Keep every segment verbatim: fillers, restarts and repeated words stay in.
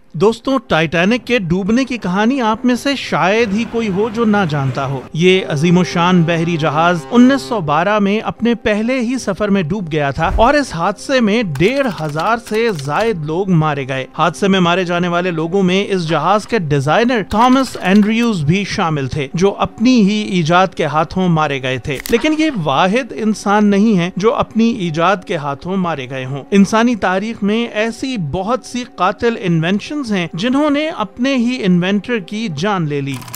दोस्तों, टाइटैनिक के डूबने की कहानी आप में से शायद ही कोई हो जो ना जानता हो। ये अजीमोशान बहरी जहाज उन्नीस सौ बारह में अपने पहले ही सफर में डूब गया था और इस हादसे में डेढ़ हजार से ज्यादा लोग मारे गए। हादसे में मारे जाने वाले लोगों में इस जहाज के डिजाइनर थॉमस एंड्रयूज भी शामिल थे, जो अपनी ही इजाद के हाथों मारे गए थे। लेकिन ये वाहिद इंसान नहीं है जो अपनी इजाद के हाथों मारे गए हों। इंसानी तारीख में ऐसी बहुत सी कातिल इन्वेंशन हैं जिन्होंने अपने ही इन्वेंटर की जान ले ली।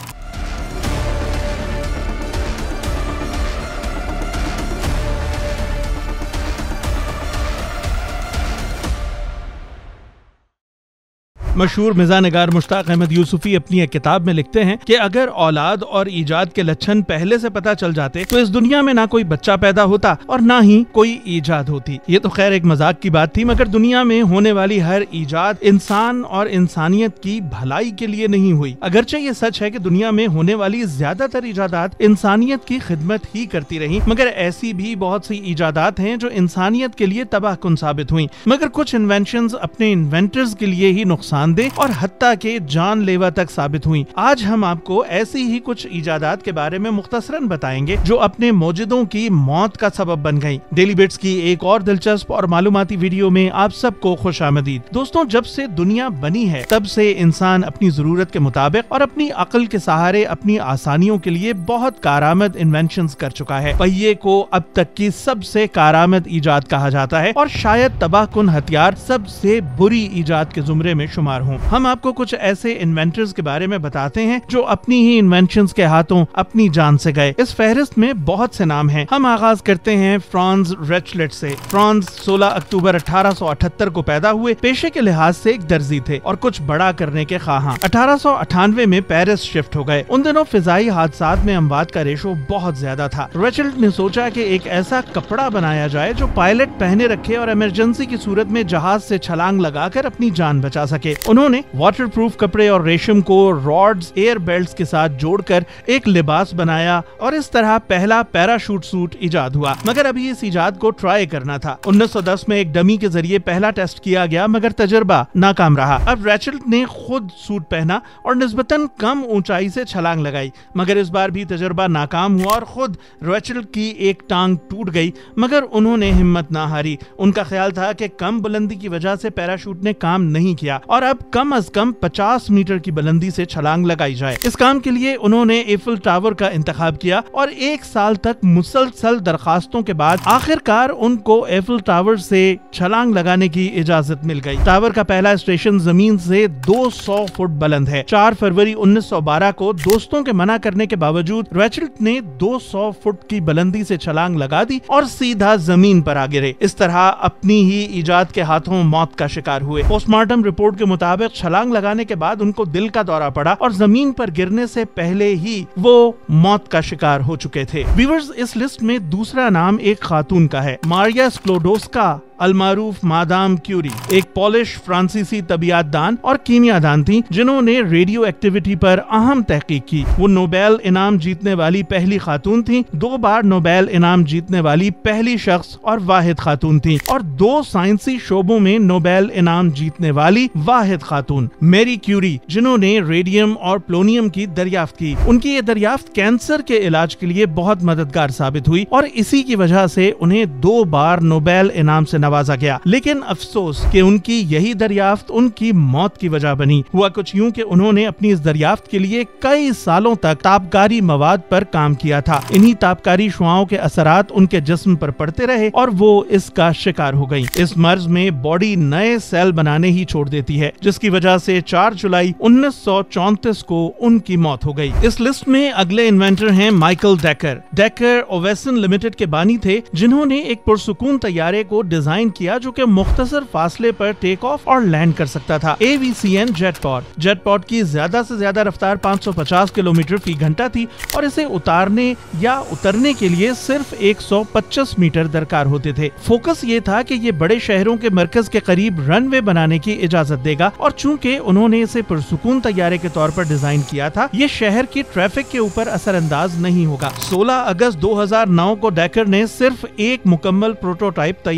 मशहूर मिज़ानिगार मुश्ताक अहमद यूसुफी अपनी एक किताब में लिखते हैं कि अगर औलाद और ईजाद के लक्षण पहले से पता चल जाते तो इस दुनिया में ना कोई बच्चा पैदा होता और ना ही कोई ईजाद होती। ये तो खैर एक मजाक की बात थी, मगर दुनिया में होने वाली हर ईजाद इंसान और इंसानियत की भलाई के लिए नहीं हुई। अगरचे ये सच है कि दुनिया में होने वाली ज्यादातर ईजादात इंसानियत की खिदमत ही करती रही, मगर ऐसी भी बहुत सी ईजादात हैं जो इंसानियत के लिए तबाहकुन साबित हुई। मगर कुछ इन्वेंशंस अपने इन्वेंटर्स के लिए ही नुकसान दे और हत्ता के जानलेवा तक साबित हुई। आज हम आपको ऐसी ही कुछ इजादात के बारे में मुख्तसरन बताएंगे जो अपने मौजूदों की मौत का सबब बन गई। डेली बिट्स की एक और दिलचस्प और मालूमाती वीडियो में आप सबको खुशामदीद। दोस्तों, जब से दुनिया बनी है तब से इंसान अपनी जरूरत के मुताबिक और अपनी अक्ल के सहारे अपनी आसानियों के लिए बहुत कारआमद इन्वेंशंस कर चुका है। पहिए को अब तक की सबसे कारआमद इजाद कहा जाता है और शायद तबाहकुन हथियार सबसे बुरी इजाद के जुमरे में शुमार हूँ। हम आपको कुछ ऐसे इन्वेंटर्स के बारे में बताते हैं जो अपनी ही इन्वेंशंस के हाथों अपनी जान से गए। इस फहरिस्त में बहुत से नाम हैं। हम आगाज करते हैं फ्रांज रेचलेट से। फ्रांज सोलह अक्टूबर अठारह सौ अठहत्तर को पैदा हुए। पेशे के लिहाज से एक दर्जी थे और कुछ बड़ा करने के ख्वाहां। अठारह सौ अट्ठानवे में पेरिस शिफ्ट हो गए। उन दिनों फिजाई हादसात में अमवात का रेशो बहुत ज्यादा था। रेचलेट ने सोचा कि एक ऐसा कपड़ा बनाया जाए जो पायलट पहने रखे और इमरजेंसी की सूरत में जहाज से छलांग लगाकर अपनी जान बचा सके। उन्होंने वाटरप्रूफ कपड़े और रेशम को रॉड्स, एयर बेल्ट्स के साथ जोड़कर एक लिबास बनाया और इस तरह पहला पैराशूट सूट इजाद हुआ। मगर अभी इस इजाद को ट्राई करना था। उन्नीस सौ दस में एक डमी के जरिए पहला टेस्ट किया गया, मगर तजर्बा नाकाम रहा। अब रेचलेट ने खुद सूट पहना और निस्बतन कम ऊंचाई से छलांग लगाई, मगर इस बार भी तजर्बा नाकाम हुआ और खुद रेचलेट की एक टांग टूट गई। मगर उन्होंने हिम्मत ना हारी। उनका ख्याल था कि कम बुलंदी की वजह से पैराशूट ने काम नहीं किया और अब कम अज कम पचास मीटर की बुलंदी से छलांग लगाई जाए। इस काम के लिए उन्होंने एफिल टावर का इंतखाब किया और एक साल तक मुसलसल दरखास्तों के बाद आखिरकार उनको एफिल टावर से छलांग लगाने की इजाजत मिल गई। टावर का पहला स्टेशन जमीन से दो सौ फुट बुलंद है। चार फरवरी उन्नीस सौ बारह को दोस्तों के मना करने के बावजूद रेचलेट ने दो सौ फुट की बुलंदी से छलांग लगा दी और सीधा जमीन पर आ गिरे। इस तरह अपनी ही इजाद के हाथों मौत का शिकार हुए। पोस्टमार्टम रिपोर्ट के मुताबिक छलांग लगाने के बाद उनको दिल का दौरा पड़ा और जमीन पर गिरने से पहले ही वो मौत का शिकार हो चुके थे। व्यूअर्स, इस लिस्ट में दूसरा नाम एक खातून का है, मारिया स्क्लोडोस्का अलमारूफ मादाम क्यूरी। एक पॉलिश फ्रांसीसी तबियातदान और कीमियादान थी जिन्होंने रेडियो एक्टिविटी पर अहम तहकीक की। वो नोबेल इनाम जीतने वाली पहली खातून थी, दो बार नोबेल इनाम जीतने वाली पहली शख्स और वाहिद खातून थी और दो साइंसी शोबों में नोबेल इनाम जीतने वाली वाहिद खातून मैरी क्यूरी, जिन्होंने रेडियम और प्लोनियम की दरियाफ्त की। उनकी ये दरियाफ्त कैंसर के इलाज के लिए बहुत मददगार साबित हुई और इसी की वजह से उन्हें दो बार नोबेल इनाम से नवाजा गया। लेकिन अफसोस कि उनकी यही दरियाफ्त उनकी मौत की वजह बनी। हुआ कुछ यूं कि उन्होंने अपनी इस दरियाफ्त के लिए कई सालों तक तापकारी मवाद पर काम किया था। इन्हीं तापकारी शुआओं के असरात उनके जिस्म पर पड़ते रहे और वो इसका शिकार हो गई। इस मर्ज में बॉडी नए सेल बनाने ही छोड़ देती है, जिसकी वजह से चार जुलाई उन्नीस सौ चौंतीस को उनकी मौत हो गई। इस लिस्ट में अगले इन्वेंटर हैं माइकल डेकर। डेकर ओवेसन लिमिटेड के बानी थे, जिन्होंने एक पुरसुकून तैयारे को डिजाइन किया जो कि मुख्तसर फासले पर टेक ऑफ और लैंड कर सकता था। A V C N jet pod. Jet pod की ज्यादा से ज्यादा रफ्तार पाँच सौ पचास किलोमीटर फी घंटा थी और इसे उतारने या उतरने के लिए सिर्फ एक सौ पच्चीस मीटर दरकार होते थे। फोकस ये था कि ये बड़े शहरों के मरकज के करीब रनवे बनाने की इजाजत देगा और चूंकि उन्होंने इसे पुरसुकून तैयारे के तौर पर डिजाइन किया था, ये शहर की ट्रैफिक के ऊपर असरअंदाज नहीं होगा। सोलह अगस्त दो हजार नौ को डेकर ने सिर्फ एक मुकम्मल प्रोटोटाइप तैयार किया।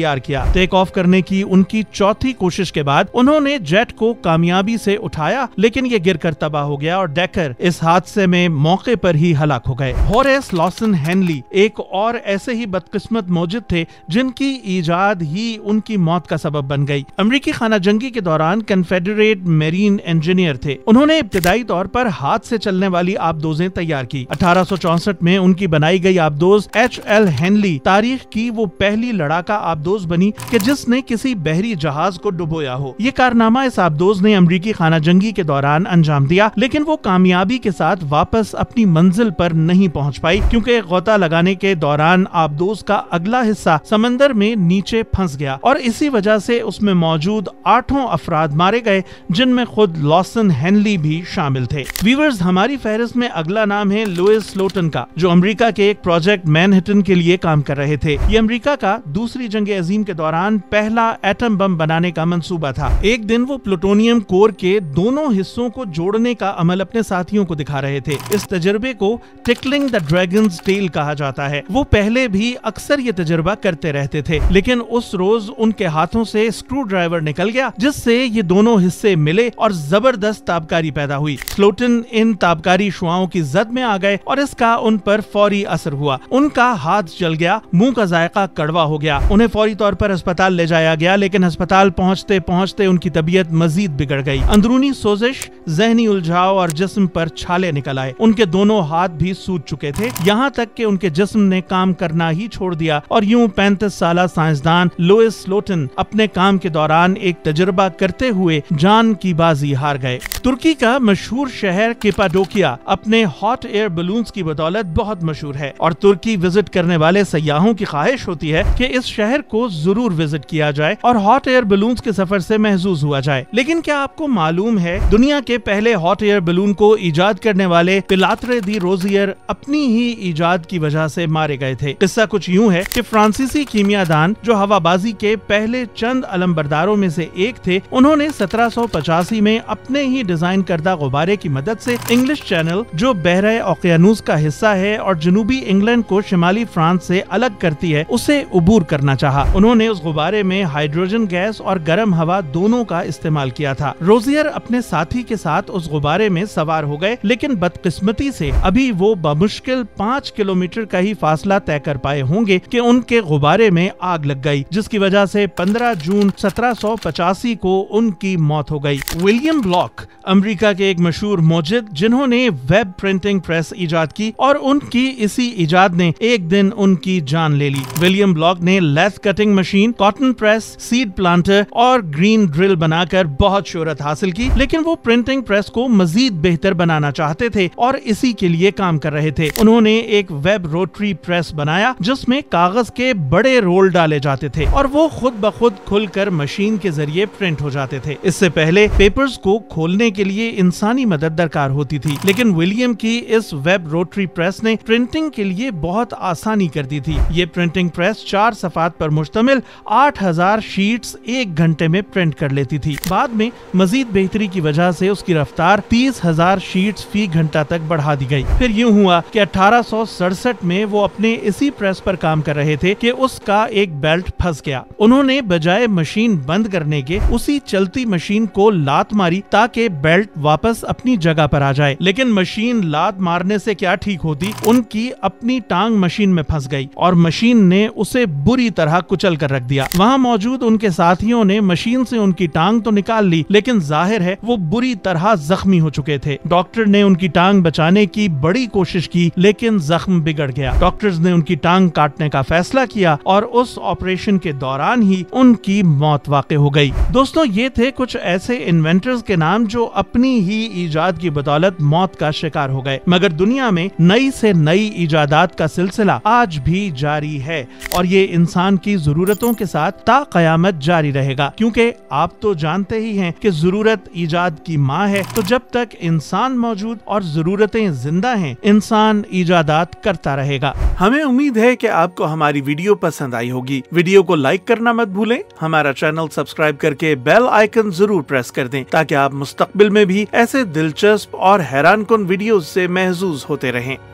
गया। टेक ऑफ करने की उनकी चौथी कोशिश के बाद उन्होंने जेट को कामयाबी से उठाया, लेकिन ये गिरकर तबाह हो गया और डेकर इस हादसे में मौके पर ही हलाक हो गए। होरेस लॉसन हेनली एक और ऐसे ही बदकिस्मत मौजूद थे जिनकी ईजाद ही उनकी मौत का सबब बन गई। अमेरिकी खाना जंगी के दौरान कन्फेडरेट मेरीन इंजीनियर थे। उन्होंने इब्तिदाई तौर पर हाथ से चलने वाली आबदोजें तैयार की। अठारह सौ चौसठ में उनकी बनाई गई आबदोज एच एल हेनली तारीख की वो पहली लड़ाका आबदोज बनी कि जिसने किसी बहरी जहाज को डुबोया हो। ये कारनामा इस आबदोज ने अमेरिकी खाना जंगी के दौरान अंजाम दिया, लेकिन वो कामयाबी के साथ वापस अपनी मंजिल पर नहीं पहुंच पाई, क्योंकि गोता लगाने के दौरान आबदोज का अगला हिस्सा समंदर में नीचे फंस गया और इसी वजह से उसमें मौजूद आठों अफराद मारे गए, जिनमें खुद लॉसन हेनली भी शामिल थे। व्यूअर्स, हमारी फहरिस्त में अगला नाम है लुइस स्लोटन का, जो अमेरिका के एक प्रोजेक्ट मैनहट्टन के लिए काम कर रहे थे। ये अमेरिका का दूसरी जंग अजीम के दौरान पहला एटम बम बनाने का मंसूबा था। एक दिन वो प्लूटोनियम कोर के दोनों हिस्सों को जोड़ने का अमल अपने साथियों को दिखा रहे थे। इस तजर्बे को टिकलिंग द ड्रैगन्स टेल कहा जाता है। वो पहले भी अक्सर ये तजर्बा करते रहते थे, लेकिन उस रोज उनके हाथों से स्क्रू ड्राइवर निकल गया, जिससे ये दोनों हिस्से मिले और जबरदस्त ताबकारी पैदा हुई। स्लोटन इन ताबकारी शुआओं की जद में आ गए और इसका उन पर फौरी असर हुआ। उनका हाथ जल गया, मुंह का जायका कड़वा हो गया। उन्हें फौरी तौर पर अस्पताल ले जाया गया, लेकिन अस्पताल पहुंचते पहुंचते उनकी तबीयत मजीद बिगड़ गई। अंदरूनी सोजिश, जहनी उलझाव और जिस्म पर छाले निकल आए। उनके दोनों हाथ भी सूज चुके थे, यहाँ तक कि उनके जिस्म ने काम करना ही छोड़ दिया और यूं पैंतीस साल साइंसदान लुइस स्लोटन अपने काम के दौरान एक तजुर्बा करते हुए जान की बाजी हार गए। तुर्की का मशहूर शहर कैपाडोकिया अपने हॉट एयर बलून्स की बदौलत बहुत मशहूर है और तुर्की विजिट करने वाले सयाहों की ख्वाहिश होती है कि इस शहर को जरूर विजिट किया जाए और हॉट एयर बलून्स के सफर से महसूस हुआ जाए। लेकिन क्या आपको मालूम है, दुनिया के पहले हॉट एयर बलून को इजाद करने वाले पिलात्रे दी रोजियर अपनी ही इजाद की वजह से मारे गए थे। किस्सा कुछ यूं है कि फ्रांसीसी कीमियादान जो हवाबाजी के पहले चंद अलमबरदारों में से एक थे, उन्होंने सत्रह सौ पचासी में अपने ही डिजाइन करदा गुब्बारे की मदद से इंग्लिश चैनल, जो बहरे ओकियानूस का हिस्सा है और जनूबी इंग्लैंड को शिमाली फ्रांस से अलग करती है, उसे उबूर करना चाहा। उन्होंने उस गुब्बारे में हाइड्रोजन गैस और गर्म हवा दोनों का इस्तेमाल किया था। रोजियर अपने साथी के साथ उस गुब्बारे में सवार हो गए, लेकिन बदकिस्मती से अभी वो बमुश्किल पाँच किलोमीटर का ही फासला तय कर पाए होंगे कि उनके गुब्बारे में आग लग गई, जिसकी वजह से पंद्रह जून सत्रह सौ पचासी को उनकी मौत हो गई। विलियम ब्लॉक अमेरिका के एक मशहूर मोजिद, जिन्होंने वेब प्रिंटिंग प्रेस इजाद की और उनकी इसी इजाद ने एक दिन उनकी जान ले ली। विलियम ब्लॉक ने lathe cutting machine, cotton press, seed planter और ग्रीन ड्रिल बनाकर बहुत शोहरत हासिल की, लेकिन वो प्रिंटिंग प्रेस को मजीद बेहतर बनाना चाहते थे और इसी के लिए काम कर रहे थे। उन्होंने एक वेब रोटरी प्रेस बनाया जिसमें कागज के बड़े रोल डाले जाते थे और वो खुद ब खुद खुलकर मशीन के जरिए प्रिंट हो जाते थे। इससे पहले पेपर्स को खोलने के लिए इंसानी मदद दरकार होती थी, लेकिन विलियम की इस वेब रोटरी प्रेस ने प्रिंटिंग के लिए बहुत आसानी कर दी थी। ये प्रिंटिंग प्रेस चार सफात पर मुश्तमिल आठ हजार शीट्स एक घंटे में प्रिंट कर लेती थी। बाद में मजीद बेहतरी की वजह से उसकी रफ्तार तीस हजार शीट्स फी घंटा तक बढ़ा दी गई। फिर यूं हुआ कि अठारह सौ सड़सठ में वो अपने इसी प्रेस पर काम कर रहे थे कि उसका एक बेल्ट फंस गया। उन्होंने बजाय मशीन बंद करने के उसी चलती मशीन को लात मारी ताकि बेल्ट वापस अपनी जगह पर आ जाए, लेकिन मशीन लात मारने से क्या ठीक होती, उनकी अपनी टांग मशीन में फंस गई और मशीन ने उसे बुरी तरह कुचल कर रख दिया। वहाँ मौजूद उनके साथियों ने मशीन से उनकी टांग तो निकाल ली, लेकिन जाहिर है वो बुरी तरह जख्मी हो चुके थे। डॉक्टर ने उनकी टांग बचाने की बड़ी कोशिश की, लेकिन जख्म बिगड़ गया। डॉक्टर्स ने उनकी टांग काटने का फैसला किया और उस ऑपरेशन के दौरान ही उनकी मौत वाक़ई हो गई। दोस्तों, ये थे कुछ ऐसे इन्वेंटर्स के नाम जो अपनी ही इजाद की बदौलत मौत का शिकार हो गए, मगर दुनिया में नई से नई इजादात का सिलसिला आज भी जारी है और ये इंसान की जरूरतों के साथ ता कयामत जारी रहेगा, क्योंकि आप तो जानते ही हैं कि जरूरत इजाद की माँ है। तो जब तक इंसान मौजूद और जरूरतें जिंदा हैं, इंसान इजादात करता रहेगा। हमें उम्मीद है कि आपको हमारी वीडियो पसंद आई होगी। वीडियो को लाइक करना मत भूलें, हमारा चैनल सब्सक्राइब करके बेल आइकन जरूर प्रेस कर दें ताकि आप मुस्तकबिल में भी ऐसे दिलचस्प और हैरानकुन वीडियोस से महजूज होते रहें।